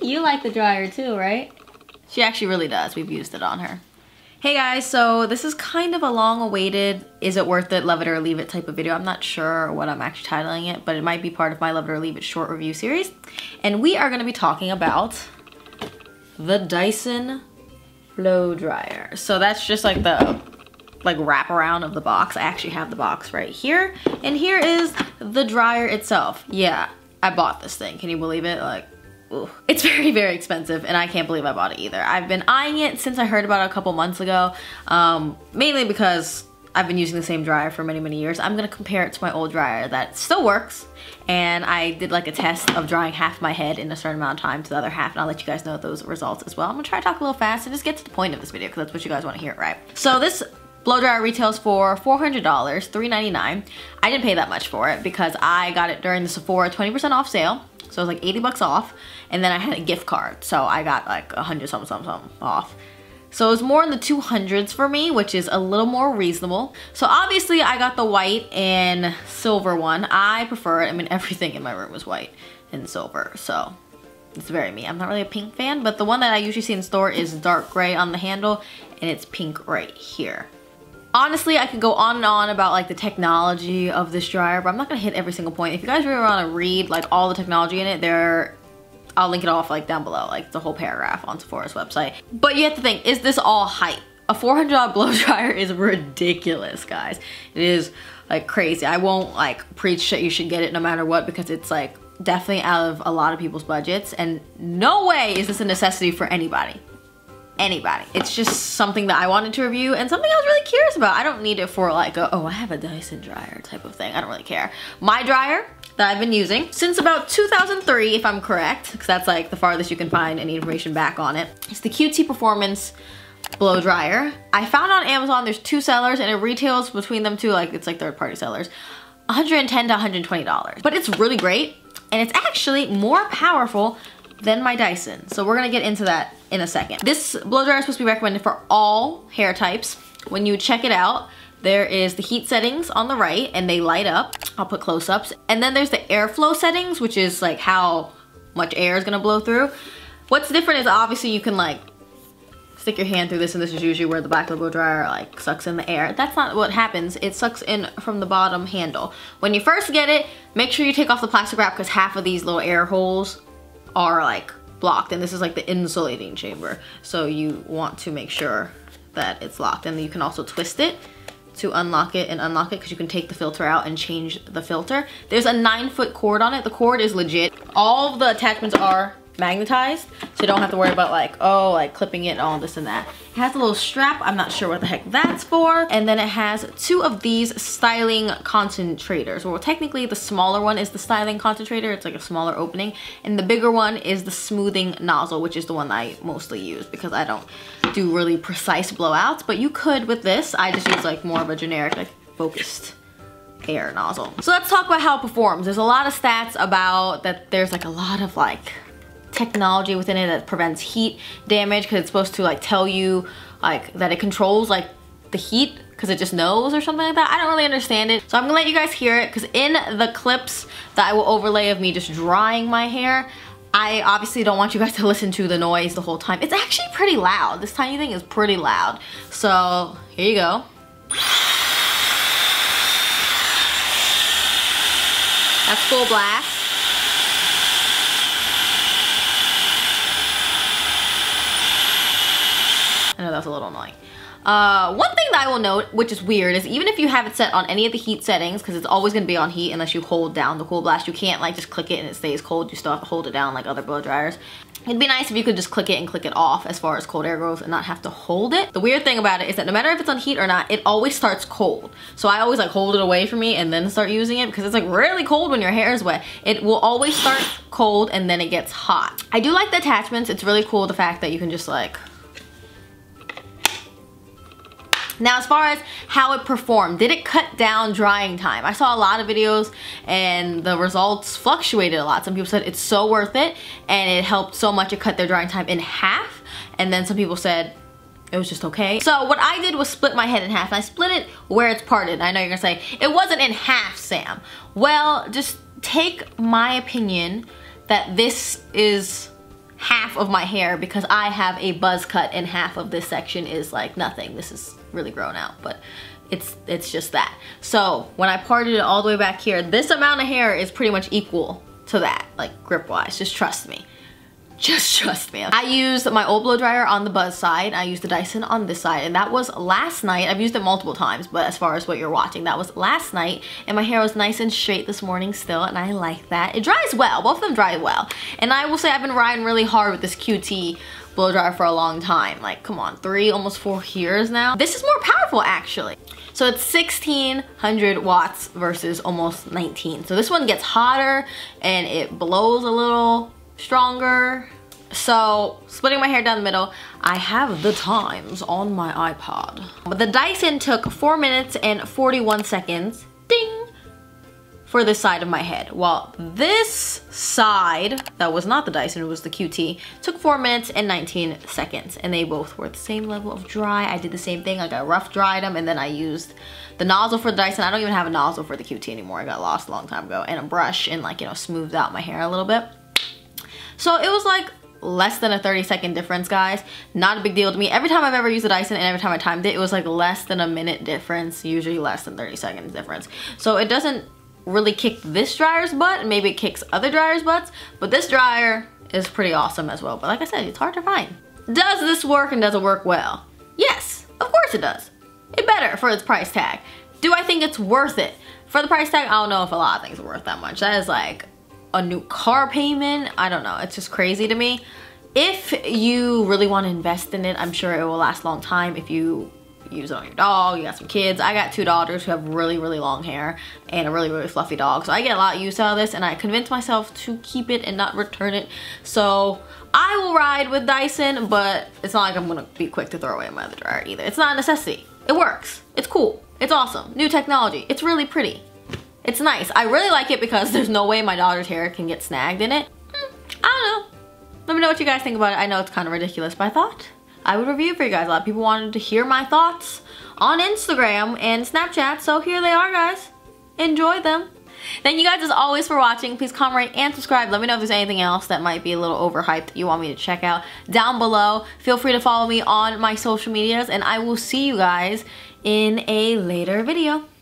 You like the dryer too, right? She actually really does. We've used it on her. Hey guys, so this is kind of a long-awaited, is it worth it, love it or leave it type of video. I'm not sure what I'm actually titling it, but it might be part of my love it or leave it short review series. And we are gonna be talking about the Dyson blow dryer. So that's just like the wraparound of the box. I actually have the box right here. And here is the dryer itself. Yeah, I bought this thing. Can you believe it? Like, ooh. It's very, very expensive and I can't believe I bought it either. I've been eyeing it since I heard about it a couple months ago, mainly because I've been using the same dryer for many, many years. I'm gonna compare it to my old dryer that still works, and I did like a test of drying half my head in a certain amount of time to the other half, and I'll let you guys know those results as well. I'm gonna try to talk a little fast and just get to the point of this video because that's what you guys wanna hear, right? So this blow dryer retails for $400, $399. I didn't pay that much for it because I got it during the Sephora 20% off sale. So it was like 80 bucks off, and then I had a gift card, so I got like 100 something off. So it was more in the 200s for me, which is a little more reasonable. So obviously I got the white and silver one. I prefer it. I mean, everything in my room is white and silver, so it's very me. I'm not really a pink fan, but the one that I usually see in the store is dark gray on the handle, and it's pink right here. Honestly, I could go on and on about like the technology of this dryer, but I'm not gonna hit every single point. If you guys really wanna read like all the technology in it, I'll link it off like down below, like the whole paragraph on Sephora's website. But you have to think, is this all hype? A $400 blow dryer is ridiculous, guys. It is like crazy. I won't like preach that you should get it no matter what, because it's like definitely out of a lot of people's budgets, and no way is this a necessity for anybody. It's just something that I wanted to review and something I was really curious about. I don't need it for like a, oh, I have a Dyson dryer type of thing. I don't really care. My dryer that I've been using since about 2003, if I'm correct, because that's like the farthest you can find any information back on it. It's the QT Performance blow dryer. I found on Amazon there's two sellers and it retails between them two, like it's like third-party sellers, $110 to $120. But it's really great and it's actually more powerful than my Dyson. So we're gonna get into that in a second. This blow dryer is supposed to be recommended for all hair types. When you check it out, there is the heat settings on the right and they light up. I'll put close-ups. And then there's the airflow settings, which is like how much air is gonna blow through. What's different is obviously you can like stick your hand through this, and this is usually where the back of the blow dryer like sucks in the air. That's not what happens. It sucks in from the bottom handle. When you first get it, make sure you take off the plastic wrap because half of these little air holes are like blocked, and this is like the insulating chamber, so you want to make sure that it's locked. And then you can also twist it to unlock it and unlock it, because you can take the filter out and change the filter. There's a 9-foot cord on it. The cord is legit. All of the attachments are magnetized, so you don't have to worry about like, oh, like clipping it, all this and that. It has a little strap. I'm not sure what the heck that's for. And then it has two of these styling concentrators. Well, technically the smaller one is the styling concentrator. It's like a smaller opening. And the bigger one is the smoothing nozzle, which is the one I mostly use because I don't do really precise blowouts. But you could with this. I just use like more of a generic, like focused air nozzle. So let's talk about how it performs. There's a lot of stats about that. There's like a lot of like technology within it that prevents heat damage, because it's supposed to like tell you like that it controls like the heat because it just knows or something like that. I don't really understand it, so I'm gonna let you guys hear it, because in the clips that I will overlay of me just drying my hair, I obviously don't want you guys to listen to the noise the whole time. It's actually pretty loud. This tiny thing is pretty loud. So here you go. That's full blast. I know that was a little annoying. One thing that I will note, which is weird, is even if you have it set on any of the heat settings, because it's always going to be on heat unless you hold down the cool blast, you can't like just click it and it stays cold. You still have to hold it down like other blow dryers. It'd be nice if you could just click it and click it off as far as cold air goes and not have to hold it. The weird thing about it is that no matter if it's on heat or not, it always starts cold. So I always like hold it away from me and then start using it, because it's like really cold when your hair is wet. It will always start cold and then it gets hot. I do like the attachments. It's really cool the fact that you can just like... Now, as far as how it performed, did it cut down drying time? I saw a lot of videos and the results fluctuated a lot. Some people said it's so worth it and it helped so much it cut their drying time in half. And then some people said it was just okay. So what I did was split my head in half, and I split it where it's parted. I know you're gonna say, it wasn't in half, Sam. Well, just take my opinion that this is half of my hair because I have a buzz cut and half of this section is like nothing. This is really grown out, but it's just that. So when I parted it all the way back here, this amount of hair is pretty much equal to that, like grip wise. Just trust me. Just trust me. I used my old blow dryer on the buzz side. I used the Dyson on this side, and that was last night. I've used it multiple times, but as far as what you're watching, that was last night, and my hair was nice and straight this morning still, and I like that. It dries well. Both of them dry well. And I will say I've been riding really hard with this QT blow dryer for a long time. Like, come on, 3, almost 4 years now. This is more powerful, actually. So it's 1600 watts versus almost 19. So this one gets hotter, and it blows a little stronger. So splitting my hair down the middle, I have the times on my iPod. But the Dyson took 4 minutes and 41 seconds, ding, for this side of my head. While this side, that was not the Dyson, it was the QT, took 4 minutes and 19 seconds. And they both were the same level of dry. I did the same thing, like I rough dried them, and then I used the nozzle for the Dyson. I don't even have a nozzle for the QT anymore. I got lost a long time ago. And a brush, and like, you know, smoothed out my hair a little bit. So it was like less than a 30-second difference, guys. Not a big deal to me. Every time I've ever used a Dyson and every time I timed it, it was like less than a minute difference, usually less than 30 seconds difference. So it doesn't really kick this dryer's butt. Maybe it kicks other dryer's butts, but this dryer is pretty awesome as well. But like I said, it's hard to find. Does this work, and does it work well? Yes, of course it does. It better for its price tag. Do I think it's worth it? For the price tag, I don't know if a lot of things are worth that much. That is like a new car payment. I don't know, it's just crazy to me. If you really want to invest in it, I'm sure it will last a long time. If you use it on your dog, you got some kids. I got 2 daughters who have really, really long hair and a really, really fluffy dog. So I get a lot of use out of this, and I convinced myself to keep it and not return it. So I will ride with Dyson, but it's not like I'm gonna be quick to throw away my other dryer either. It's not a necessity. It works. It's cool. It's awesome. New technology. It's really pretty. It's nice. I really like it because there's no way my daughter's hair can get snagged in it. I don't know. Let me know what you guys think about it. I know it's kind of ridiculous, but I thought I would review it for you guys. A lot of people wanted to hear my thoughts on Instagram and Snapchat, so here they are, guys. Enjoy them. Thank you guys as always for watching. Please comment, rate, and subscribe. Let me know if there's anything else that might be a little overhyped that you want me to check out down below. Feel free to follow me on my social medias, and I will see you guys in a later video.